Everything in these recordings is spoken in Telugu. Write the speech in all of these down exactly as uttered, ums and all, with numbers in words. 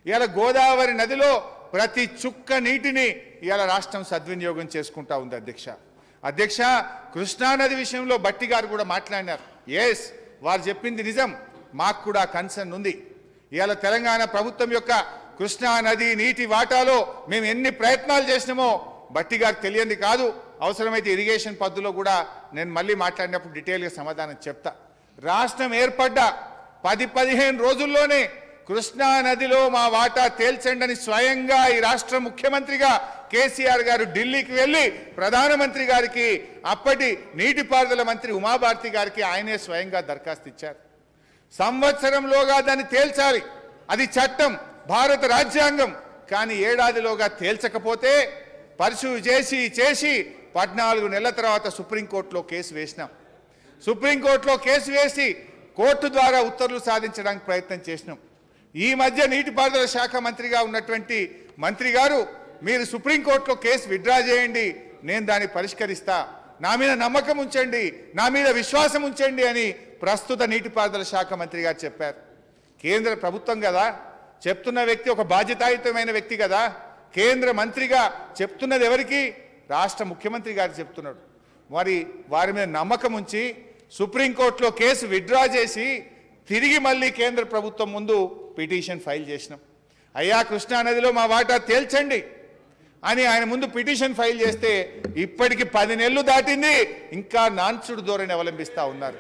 ఇవాళ గోదావరి నదిలో ప్రతి చుక్క నీటిని ఇవాళ రాష్ట్రం సద్వినియోగం చేసుకుంటా ఉంది అధ్యక్ష. అధ్యక్ష, కృష్ణానది విషయంలో బట్టి గారు కూడా మాట్లాడినారు. ఎస్, వారు చెప్పింది నిజం, మాకు కూడా కన్సర్న్ ఉంది. ఇవాళ తెలంగాణ ప్రభుత్వం యొక్క కృష్ణానది నీటి వాటాలో మేము ఎన్ని ప్రయత్నాలు చేసినామో బట్టి గారు తెలియంది కాదు. అవసరమైతే ఇరిగేషన్ పద్ధతిలో కూడా నేను మళ్ళీ మాట్లాడినప్పుడు డీటెయిల్గా సమాధానం చెప్తా. రాష్ట్రం ఏర్పడ్డ పది పదిహేను రోజుల్లోనే కృష్ణా నదిలో మా వాటా తేల్చండి అని స్వయంగా ఈ రాష్ట్ర ముఖ్యమంత్రిగా కేసీఆర్ గారు ఢిల్లీకి వెళ్ళి ప్రధానమంత్రి గారికి, అప్పటి నీటిపారుదల మంత్రి ఉమాభారతి గారికి ఆయనే స్వయంగా దరఖాస్తు ఇచ్చారు. సంవత్సరంలోగా దాన్ని తేల్చాలి, అది చట్టం, భారత రాజ్యాంగం. కానీ ఏడాదిలోగా తేల్చకపోతే పరిశీలి చేసి చేసి పద్నాలుగు నెలల తర్వాత సుప్రీంకోర్టులో కేసు వేసినాం. సుప్రీంకోర్టులో కేసు వేసి కోర్టు ద్వారా ఉత్తర్వులు సాధించడానికి ప్రయత్నం చేసినాం. ఈ మధ్య నీటిపారుదల శాఖ మంత్రిగా ఉన్నటువంటి మంత్రి గారు, మీరు సుప్రీంకోర్టులో కేసు విత్డ్రా చేయండి, నేను దాన్ని పరిష్కరిస్తా, నా మీద నమ్మకం ఉంచండి, నా మీద విశ్వాసం ఉంచండి అని ప్రస్తుత నీటిపారుదల శాఖ మంత్రి గారు చెప్పారు. కేంద్ర ప్రభుత్వం కదా చెప్తున్న వ్యక్తి, ఒక బాధ్యతాయుతమైన వ్యక్తి కదా, కేంద్ర మంత్రిగా చెప్తున్నది ఎవరికి? రాష్ట్ర ముఖ్యమంత్రి గారు చెప్తున్నాడు. మరి వారి మీద నమ్మకం ఉంచి సుప్రీంకోర్టులో కేసు విత్డ్రా చేసి తిరిగి మళ్ళీ కేంద్ర ప్రభుత్వం ముందు పిటిషన్ ఫైల్ చేసినాం. అయ్యా, కృష్ణానదిలో మా వాటా తేల్చండి అని ఆయన ముందు పిటిషన్ ఫైల్ చేస్తే ఇప్పటికి పది నెలలు దాటింది, ఇంకా నాన్సుడు ధోరణి అవలంబిస్తూ ఉన్నారు.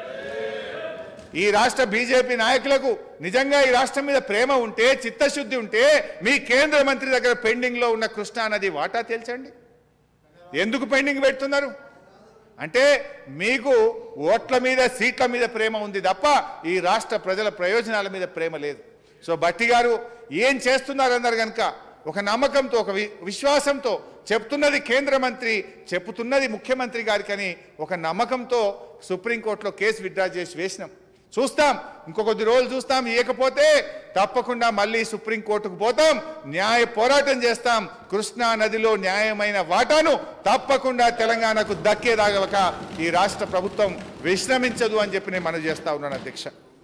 ఈ రాష్ట్ర బీజేపీ నాయకులకు నిజంగా ఈ రాష్ట్రం మీద ప్రేమ ఉంటే, చిత్తశుద్ధి ఉంటే మీ కేంద్ర మంత్రి దగ్గర పెండింగ్లో ఉన్న కృష్ణానది వాటా తేల్చండి. ఎందుకు పెండింగ్ పెడుతున్నారు అంటే మీకు ఓట్ల మీద, సీట్ల మీద ప్రేమ ఉంది తప్ప ఈ రాష్ట్ర ప్రజల ప్రయోజనాల మీద ప్రేమ లేదు. సో బట్టి గారు ఏం చేస్తున్నారు అన్నారు కనుక ఒక నమ్మకంతో, ఒక విశ్వాసంతో చెప్తున్నది కేంద్ర మంత్రి, చెప్తున్నది ముఖ్యమంత్రి గారికని ఒక నమ్మకంతో సుప్రీంకోర్టులో కేసు విత్డ్రా చేసి వేసినాం. చూస్తాం, ఇంకో కొద్ది రోజులు చూస్తాం. ఇవ్వకపోతే తప్పకుండా మళ్ళీ సుప్రీంకోర్టుకు పోతాం, న్యాయ పోరాటం చేస్తాం. కృష్ణా నదిలో న్యాయమైన వాటాను తప్పకుండా తెలంగాణకు దక్కేదాగక ఈ రాష్ట్ర ప్రభుత్వం విశ్రమించదు అని చెప్పి నేను మనవి చేస్తా ఉన్నాను అధ్యక్ష.